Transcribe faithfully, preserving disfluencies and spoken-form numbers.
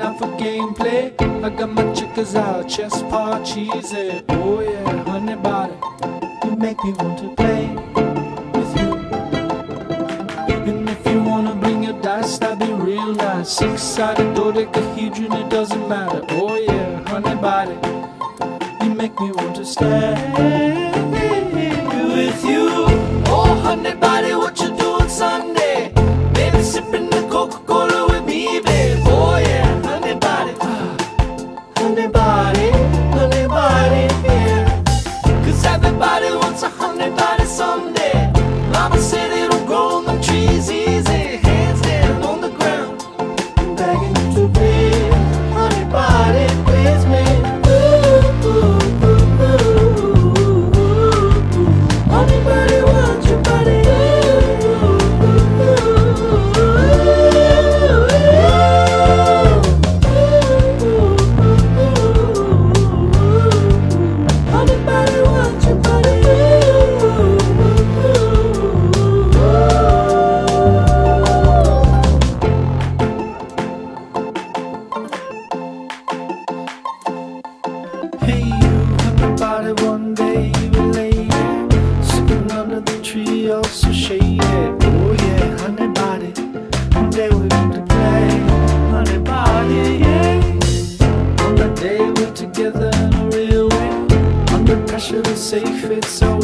time for gameplay. I got my chickens out, chest paw cheesy. Oh yeah, honey body, you make me want to play with you. And if you wanna bring your dice, that'd be real nice. Six-sided dodecahedron, it doesn't matter. Oh yeah, honey body, you make me want to stay with you. Oh honey body, what you doing Sunday? Baby sipping the Coca-Cola with me, babe. Oh yeah, honey body, honey body, honey body, yeah. Cause everybody wants a honey body someday. Mama said it'll grow on the trees easy. Hands down on the ground, begging you to be honey body with me. Ooh, ooh, ooh, ooh, ooh, ooh. Honey body wants your body. Hey you, honey body, one day you were lady, sitting under the tree, all so shady. Oh yeah, honey body, one day we're going to play, honey body, yeah. On that day we're together in a real way, under pressure to safe, it's so